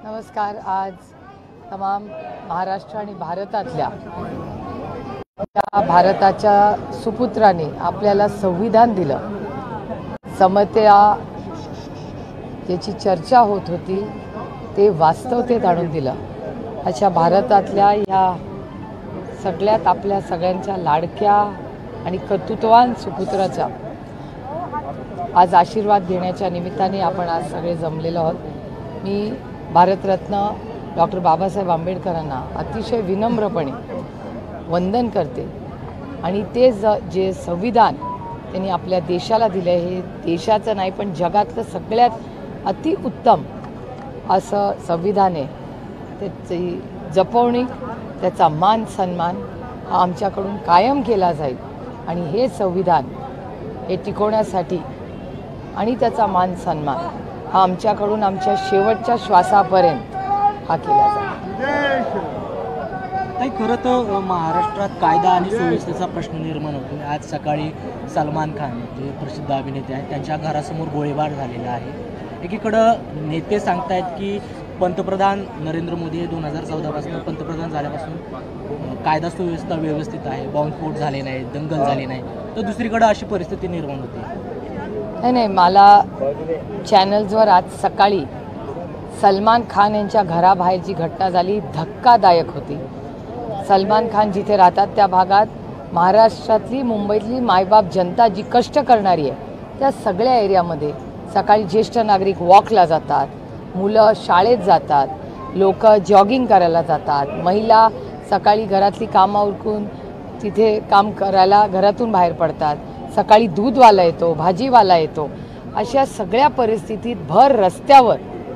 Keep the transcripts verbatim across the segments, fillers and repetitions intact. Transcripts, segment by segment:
नमस्कार। आज तमाम महाराष्ट्र आणि भारतातल्या त्या भारताच्या सुपुत्रांनी आपल्याला संविधान दिलं, समता ज्याची चर्चा होत होती ते वास्तवतेत आणून दिलं। अशा भारतातल्या ह्या सगळ्यात आपल्या सगळ्यांच्या लाडक्या आणि कर्तृत्ववान सुपुत्राचा आज आशीर्वाद घेण्याच्या निमित्ताने आपण आज सगळे जमलेलो आहोत। मी भारतरत्न डॉक्टर बाबासाहेब आंबेडकरांना अतिशय विनम्रपणे वंदन करते आणि ते ज जे संविधान त्यांनी आपल्या देशाला दिलं हे देशाचं नाही पण जगातलं सगळ्यात अतिउत्तम असं संविधान आहे। त्याची जपवणी, त्याचा मान सन्मान हा आमच्याकडून कायम केला जाईल आणि हे संविधान हे टिकवण्यासाठी आणि त्याचा मान सन्मान हा आमच्याकडून आमच्या शेवटच्या श्वासापर्यंत हा केला जाईल। ताई, खरं तर महाराष्ट्रात कायदा आणि सुव्यवस्थेचा प्रश्न निर्माण होतो। आज सकाळी सलमान खान जे प्रसिद्ध अभिनेते आहेत त्यांच्या घरासमोर गोळीबार झालेला आहे। एकीकडं नेते सांगतायत की पंतप्रधान नरेंद्र मोदी हे दोन हजार चौदापासून पंतप्रधान झाल्यापासून कायदा सुव्यवस्था व्यवस्थित आहे, बॉम्बस्फोट झाले नाही, दंगल झाली नाही, तर दुसरीकडे अशी परिस्थिती निर्माण होते। नाही नाही मला चॅनल्सवर आज सकाळी सलमान खान यांच्या घराबाहेर जी घटना झाली धक्कादायक होती। सलमान खान जिथे राहतात त्या भागात महाराष्ट्रातली मुंबईतली मायबाप जनता जी कष्ट करणारी आहे त्या सगळ्या एरियामध्ये सकाळी ज्येष्ठ नागरिक वॉकला जातात, मुलं शाळेत जातात, लोक जॉगिंग करायला जातात, महिला सकाळी घरातली कामं उरकून तिथे काम करायला घरातून बाहेर पडतात, सकाळी दूधवाला येतो, भाजीवाला येतो। अशा सगळ्या परिस्थितीत भर रस्त्यावर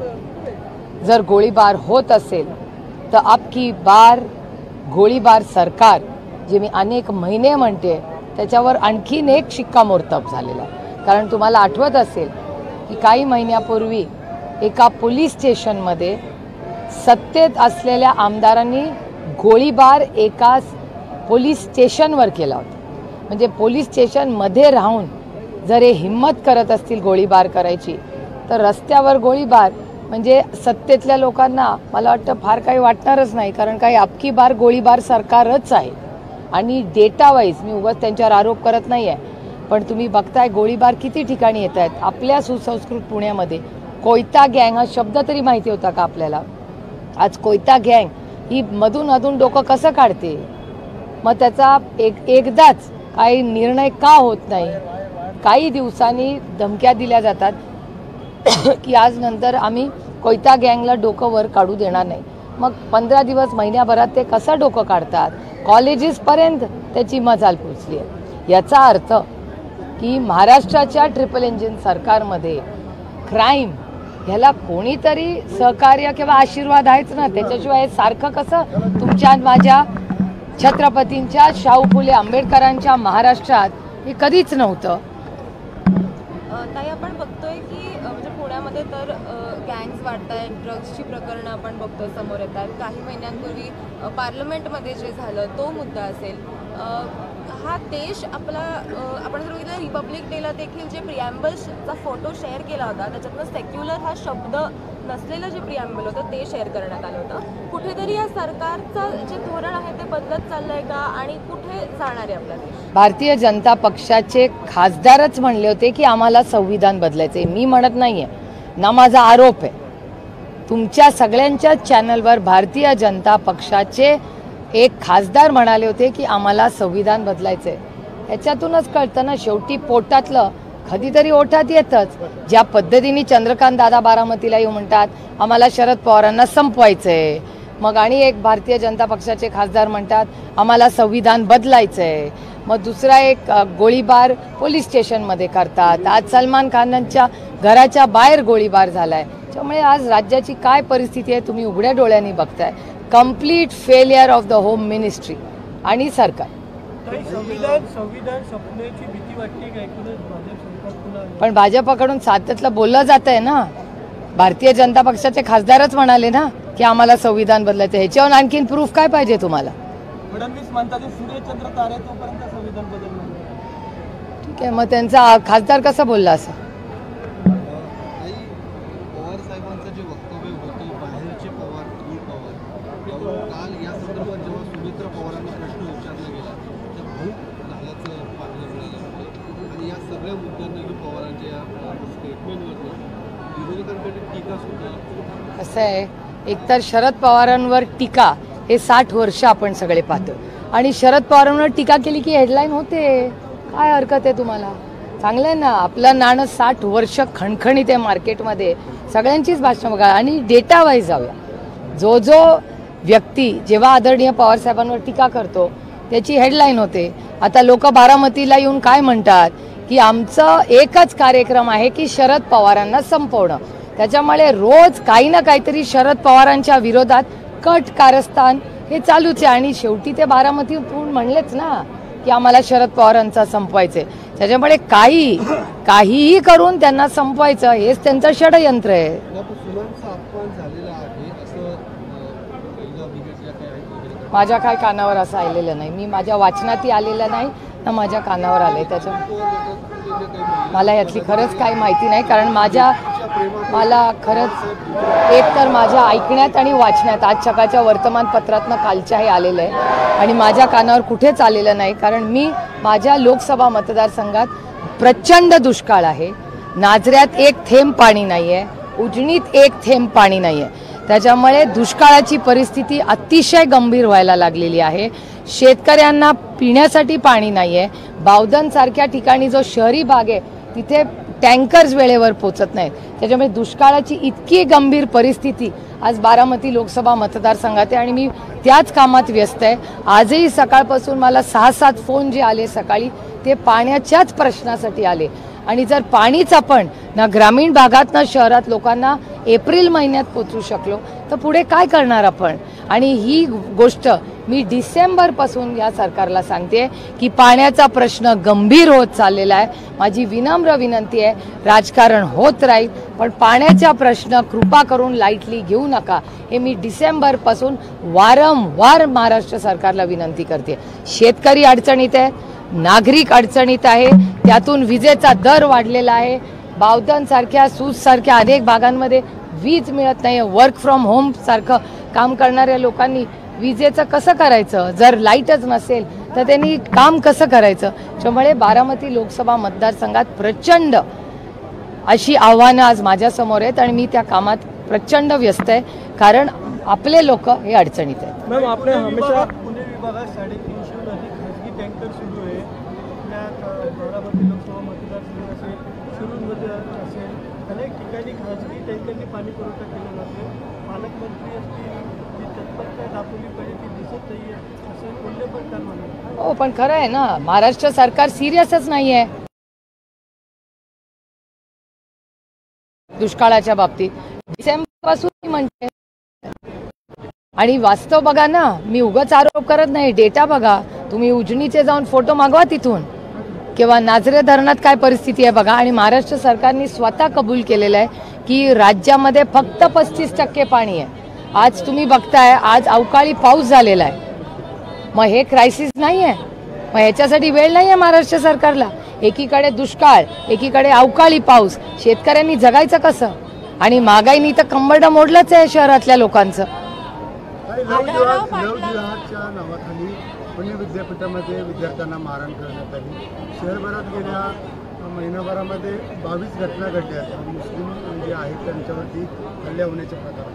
जर गोळीबार होत असेल तर अब की बार गोळीबार सरकार जे मी अनेक महिने म्हणते त्याच्यावर आणखीन एक शिक्कामोर्तब झालेला आहे। कारण तुम्हाला आठवत असेल की काही महिन्यापूर्वी एका पोलीस स्टेशनमध्ये सत्तेत असलेल्या आमदारांनी गोळीबार एका पोलीस स्टेशनवर केला होता। म्हणजे पोलीस स्टेशनमध्ये राहून जर हे हिम्मत करत असतील गोळीबार करायची तर रस्त्यावर गोळीबार म्हणजे सत्तेतल्या लोकांना मला वाटतं फार काही वाटणारच नाही, कारण काही अबकी बार गोळीबार सरकारच आहे। आणि डेटा वाईज मी उगाच त्यांच्यावर आरोप करत नाही आहे, पण तुम्ही बघताय गोळीबार किती ठिकाणी येत आहेत। आपल्या सुसंस्कृत पुण्यामध्ये कोयता गँग हा शब्द तरी माहिती होता का आपल्याला? आज कोयता गँग ही मधून अधून डोकं कसं काढते, मग त्याचा एक एकदाच काही निर्णय का होत नाही? काही दिवसांनी धमक्या दिल्या जातात की आज नंतर आम्ही कोयता गँगला डोकं वर काढू देणार नाही। मग पंधरा दिवस महिन्याभरात ते कसं डोकं काढतात? कॉलेजेसपर्यंत त्याची मजाल पोचली आहे। याचा अर्थ की महाराष्ट्राच्या ट्रिपल इंजिन सरकारमध्ये क्राईम ह्याला कोणीतरी सहकार्य किंवा आशीर्वाद आहेच ना, त्याच्याशिवाय सारखं कसं तुमच्या माझ्या छत्रपतींच्या शाहू फुले आंबेडकरांच्या महाराष्ट्रात हे कधीच नव्हतं। ताई, आपण बघतोय की म्हणजे पुण्यामध्ये तर गँग्स वाढत आहेत, ड्रग्सची प्रकरणं आपण बघतोय समोर येत आहेत। काही महिन्यांपूर्वी पार्लमेंटमध्ये जे झालं तो मुद्दा असेल। हा देश आपला आपण जर बघितलं रिपब्लिक डेला देखील जे प्रिॲम्बलचा फोटो शेअर केला होता त्याच्यातनं सेक्युलर हा शब्द नसलेलं जे प्रिॲम्बल होतं ते शेअर करण्यात आलं होतं। कुठेतरी या सरकारचं जे धोरण आहे ते बदलत चाललंय का आणि कुठे जाणार आहे आपला देश? भारतीय जनता पक्षाचे खासदारच म्हणले होते की आम्हाला संविधान बदलायचे। मी म्हणत नाहीये ना, माझा आरोप आहे। तुमच्या सगळ्यांच्या चॅनलवर भारतीय जनता पक्षाचे एक खासदार म्हणाले होते की आम्हाला संविधान बदलायचंय। ह्याच्यातूनच कळतं ना, शेवटी पोटातलं कधीतरी ओठात येतच। ज्या पद्धतीने चंद्रकांत दादा बारामतीला येऊ म्हणतात आम्हाला शरद पवारांना संपवायचंय, मग आणि एक भारतीय जनता पक्षाचे खासदार म्हणतात आम्हाला संविधान बदलायचंय, मग दुसरा एक गोळीबार पोलीस स्टेशनमध्ये करतात। आज सलमान खानांच्या घराच्या बाहेर गोळीबार झालाय। त्यामुळे आज राज्याची काय परिस्थिती आहे तुम्ही उघड्या डोळ्यांनी बघताय। Complete failure of the home ministry आणि सरकार। पण भाजपकडून सातत्यातलं बोललं जात आहे ना। भारतीय जनता पक्षाचे खासदारच म्हणाले ना की आम्हाला संविधान बदलायचं। ह्याच्यावर आणखीन प्रूफ काय पाहिजे तुम्हाला? फडणवीस म्हणतात सूर्यचंद्र तारे तोपर्यंत संविधान बदलणार। ठीक आहे, मग त्यांचा खासदार कसा बोलला असं? पवार अनिल पवार यावर काल या संदर्भात जेव्हा सुमित्रा पवारांना प्रश्न विचारला गेला त्या भूक झाल्याचं पाहायला मिळालं होतं आणि या सगळ्या मुद्द्यांना पवारांच्या या स्टेटमेंटवरती विरोधकांकडे टीका सुद्धा. असं आहे, एकतर शरद पवारांवर टीका हे साठ वर्ष आपण सगळे पाहतो आणि शरद पवारांवर टीका केली की हेडलाईन होते. काय हरकत आहे तुम्हाला? चांगलं आहे ना, आपलं नाणं साठ वर्ष खणखणीत आहे मार्केटमध्ये. सगळ्यांचीच भाषणं बघा आणि डेटा वाईज जाऊया. जो जो व्यक्ती जेव्हा आदरणीय पवारसाहेबांवर टीका करतो त्याची हेडलाईन होते. आता लोक बारामतीला येऊन काय म्हणतात की आमचं एकच कार्यक्रम आहे की शरद पवारांना संपवणं. त्याच्यामुळे रोज काही ना काहीतरी शरद पवारांच्या विरोधात कट कारस्थान हे चालूच आहे आणि शेवटी ते बारामती म्हणलेच ना की आम्हाला शरद पवारांचा संपवायचे. त्याच्यामुळे काही काहीही करून त्यांना संपवायचं हेच त्यांचं षडयंत्र आहे. सुनांचा अपमान झालेला आहे असं माझ्या काय कानावर असं आलेलं नाही. मी माझ्या वाचनातही आलेलं नाही ना माझ्या कानावर आलंय. त्याच्या मला यातली खरंच काही माहिती नाही, कारण माझ्या मला खरंच एक तर माझ्या ऐकण्यात आणि वाचण्यात आज सकाळच्या वर्तमानपत्रातनं कालच्या हे आलेलं आहे आणि माझ्या कानावर कुठेच आलेलं नाही. कारण मी माझ्या लोकसभा मतदारसंघात प्रचंड दुष्काळ आहे. नाझऱ्यात एक थेंब पाणी नाही आहे, उजनीत एक थेंब पाणी नाही आहे. त्याच्यामुळे दुष्काळाची परिस्थिती अतिशय गंभीर व्हायला लागलेली आहे. शेतकऱ्यांना पिण्यासाठी पाणी नाही आहे. बावधनसारख्या ठिकाणी जो शहरी भाग आहे तिथे टँकर्स वेळेवर पोचत नाहीत. त्याच्यामुळे दुष्काळाची इतकी गंभीर परिस्थिती आज बारामती लोकसभा मतदारसंघात आहे आणि मी त्याच कामात व्यस्त आहे. आजही सकाळपासून मला सहा सात फोन जे आले सकाळी ते पाण्याच्याच प्रश्नासाठी आले. आणि जर पाणीच आपण ना ग्रामीण भागात ना शहरात लोकांना एप्रिल महिन्यात पोचू शकलो तर पुढे काय करणार आपण. आणि ही गोष्ट मी डिसेंबरपासून या सरकारला सांगते की पाण्याचा प्रश्न गंभीर होत चाललेला आहे. माझी विनम्र विनंती आहे, राजकारण होत राहील पण पाण्याचा प्रश्न कृपा करून लाईटली घेऊ नका. हे मी डिसेंबरपासून वारंवार महाराष्ट्र सरकारला विनंती करते. शेतकरी अडचणीत आहे, नागरिक अडचणीत आहे, त्यातून विजेचा दर वाढलेला आहे. बावधनसारख्या सूजसारख्या अनेक भागांमध्ये वीज मिळत नाही. वर्क फ्रॉम होम सारखं काम करणाऱ्या लोकांनी विजेचं कसं करायचं? जर लाईटच नसेल तर त्यांनी काम कसं करायचं? त्यामुळे बारामती लोकसभा मतदारसंघात प्रचंड अशी आव्हानं आज माझ्यासमोर आहेत आणि मी त्या कामात प्रचंड व्यस्त आहे, कारण आपले लोक हे अडचणीत आहेत. मॅम आपने हमेशा पुणे विभागात साडेतीनशे अधिक खाजगी टँकर सुरू आहे. पुण्यात बारामती लोकसभा मतदारसंघ असेल, शिरूरमध्ये असेल, अनेक ठिकाणी खाजगी टँकरनी पाणी पुरवठा केला जातो. पालकमंत्री असतील जी तत्परता दाखवली पाहिजे ती दिसत नाही आहे असं कोल्हे पण काल म्हणाले. हो पण खरं आहे ना, महाराष्ट्र सरकार सिरियसच नाही आहे दुष्काळाच्या बाबतीत. डिसेंबरपासून म्हणते आणि वास्तव बघा ना, मी उगाच आरोप करत नाही, डेटा बघा तुम्ही. उजनीचे जाऊन फोटो मागवा तिथून किंवा नाझरे धरणात काय परिस्थिती आहे बघा. आणि महाराष्ट्र सरकारने स्वतः कबूल केलेलं आहे की राज्यामध्ये फक्त पस्तीस टक्के पाणी आहे. आज तुम्ही बघताय आज अवकाळी पाऊस झालेला आहे. मग हे क्रायसिस नाही आहे? मग ह्याच्यासाठी वेळ नाही आहे महाराष्ट्र सरकारला? एकीकडे दुष्काळ, एकीकडे अवकाळी पाऊस, शेतकऱ्यांनी जगायचं कसं? आणि महागाईनी तर कंबरडं मोडलंच आहे शहरातल्या लोकांचं. लवजिहादच्या नावाखाली पुणे विद्यापीठामध्ये विद्यार्थ्यांना मारहाण करण्यात आली. शहरभरात गेल्या महिनाभरामध्ये बावीस घटना घडल्या. मुस्लिम जे आहेत त्यांच्यावरती हल्ले होण्याचे प्रकार.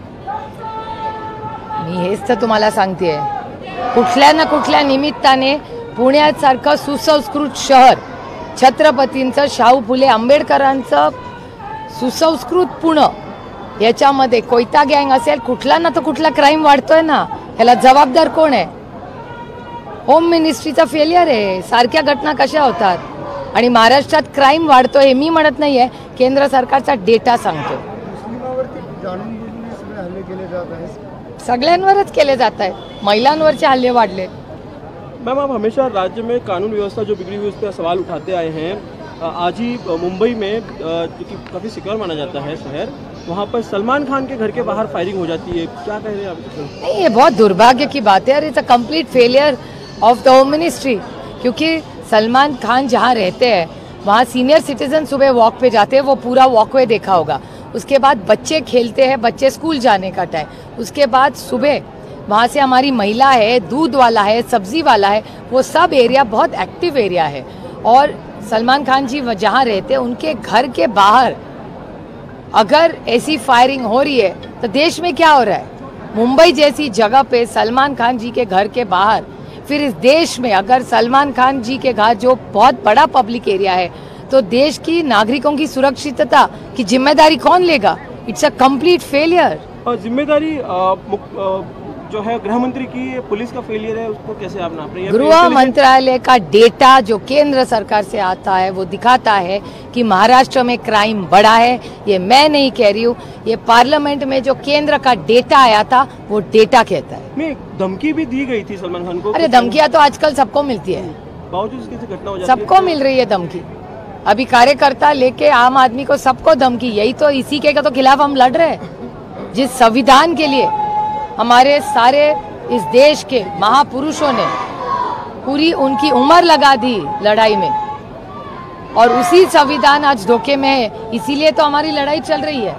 मी हेच तर तुम्हाला सांगतेय, कुठल्या ना कुठल्या निमित्ताने पुण्यासारखं सुसंस्कृत शहर, छत्रपतींचं, शाहू फुले आंबेडकरांचं सुसंस्कृत पुणे, याच्यामध्ये कोयता गँग असेल, कुठला ना तर कुठला क्राईम वाढतोय ना. ह्याला जबाबदार कोण आहे? होम मिनिस्ट्रीचा फेलियर आहे. सारख्या घटना कशा होतात? आणि महाराष्ट्रात क्राईम वाढतोय हे मी म्हणत नाहीये, केंद्र सरकारचा डेटा सांगतो. मुस्लिमावरती जाणून बुजून सगळे हल्ले केले जात आहेत. सगळ्यांवरच केले जात आहेत. महिलांवरचे हल्ले वाढले. मैम आप हमेशा राज्य में कानून व्यवस्था जो बिगड़ी हुई उस पर सवाल उठाते आए हैं. आज ही मुंबई में क्योंकि काफ़ी सिक्योर माना जाता है शहर, वहाँ पर सलमान खान के घर के बाहर फायरिंग हो जाती है. क्या कह रहे हैं आप? नहीं, ये बहुत दुर्भाग्य की बात है और it's a complete failure of the home ministry. क्योंकि सलमान खान जहाँ रहते हैं वहाँ सीनियर सिटीजन सुबह वॉक पे जाते हैं, वो पूरा वॉकवे देखा होगा. उसके बाद बच्चे खेलते हैं, बच्चे स्कूल जाने का टाइम, उसके बाद सुबह वहाँ से हमारी महिला है, दूध वाला है, सब्जी वाला है, वो सब एरिया बहुत एक्टिव एरिया है। और सलमान खान जी जहाँ रहते हैं उनके घर के बाहर अगर ऐसी फायरिंग हो रही है तो देश में क्या हो रहा है? मुंबई जैसी जगह पे सलमान खान जी के घर के बाहर, फिर इस देश में अगर सलमान खान जी के घर जो बहुत बड़ा पब्लिक एरिया है तो देश की नागरिकों की सुरक्षितता की जिम्मेदारी कौन लेगा? It's a complete failure. और जिम्मेदारी अ, मुक- अ, जो है गृह मंत्री की, पुलिस का फेलियर है, उसको कैसे आप नाप रहे हैं? गृह मंत्रालय का डेटा जो केंद्र सरकार से आता है वो दिखाता है कि महाराष्ट्र में क्राइम बढ़ा है। ये मैं नहीं कह रही हूँ, ये पार्लियामेंट में जो केंद्र का डेटा आया था वो डेटा कहता है। नहीं, धमकी भी दी गई थी सलमान खान को। अरे धमकियां तो आजकल सबको मिलती है, बावजूद इसकी ऐसी घटना हो जाती है। सबको मिल रही है धमकी। अभी कार्यकर्ता लेके आम आदमी को सबको धमकी, यही तो इसी के तो खिलाफ हम लड़ रहे हैं। जिस संविधान के लिए हमारे सारे इस देश के महापुरुषों ने पूरी उनकी उम्र लगा दी लड़ाई में, और उसी संविधान आज धोखे में है, इसीलिए तो हमारी लड़ाई चल रही है।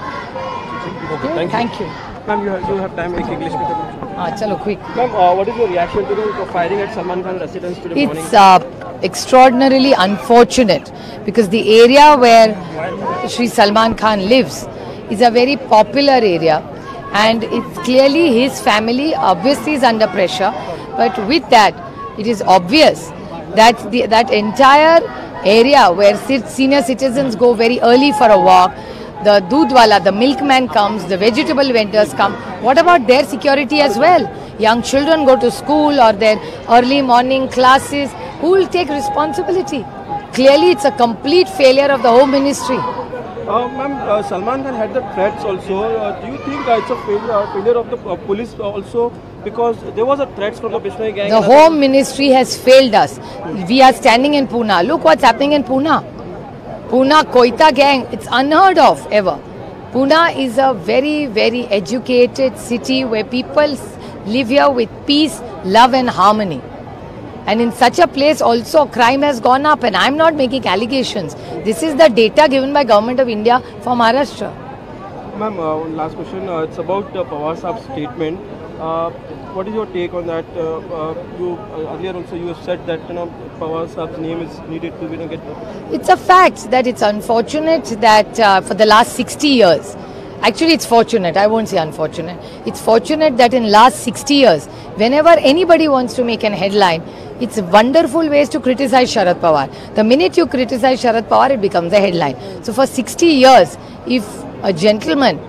Thank you ma'am. You have time, एक इंग्लिश में करना। हाँ चलो quick. Ma'am, what is your reaction to the firing at Salman Khan residence today morning? It's uh, extraordinarily unfortunate because the area where Shri Salman Khan lives is a very popular area, and it's clearly his family obviously is under pressure. But with that, it is obvious that the, that entire area where ci- senior citizens go very early for a walk, the doodwala, the milkman comes, the vegetable vendors come. What about their security as well? Young children go to school or their early morning classes. Who will take responsibility? Clearly, it's a complete failure of the Home Ministry. Uh, Ma'am, uh, Salman Khan had the threats also. Uh, do you think uh, it's a failure, uh, failure of the uh, police also? Because there was a threats from the Bishnoi gang. The Home Ministry has failed us. We are standing in Pune. Look what's happening in Pune. Pune Koita gang, it's unheard of ever. Pune is a very, very educated city where people s- live here with peace, love and harmony. And in such a place also crime has gone up, and I'm not making allegations. This is the data given by Government of India for Maharashtra. Ma'am, uh, one last question. Uh, it's about uh, Pawar Saab's statement. Uh, what is your take on that? Uh, uh, you uh, earlier also you have said that you know Pawar Saab's name is needed to you know get. It's a fact that it's unfortunate that uh, for the last sixty years, actually it's fortunate, I won't say unfortunate, it's fortunate that in last sixty years, whenever anybody wants to make an headline, it's wonderful ways to criticize Sharad Pawar. The minute you criticize Sharad Pawar, it becomes a headline. So for sixty years, if a gentleman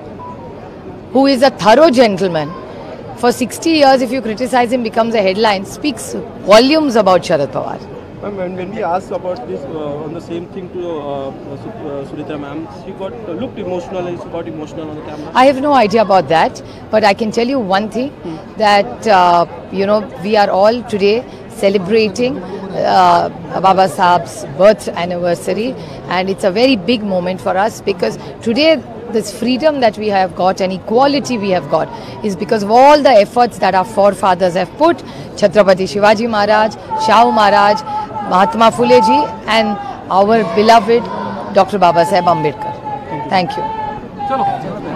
who is a thorough gentleman, for sixty years if you criticize him becomes a headline, speaks volumes about Sharad Pawar. Ma'am, when, when we asked about this uh, on the same thing to uh, Su- uh, Suritra ma'am, she got uh, looked emotional and she got emotional on the camera. I have no idea about that, but I can tell you one thing, that uh, you know, we are all today celebrating uh, Baba Saab's birth anniversary, and it's a very big moment for us, because today this freedom that we have got and equality we have got is because of all the efforts that our forefathers have put. Chhatrapati Shivaji Maharaj, Shahu Maharaj, Mahatma Phule ji, and our beloved Doctor Baba Saheb Ambedkar. Thank you. Chalo.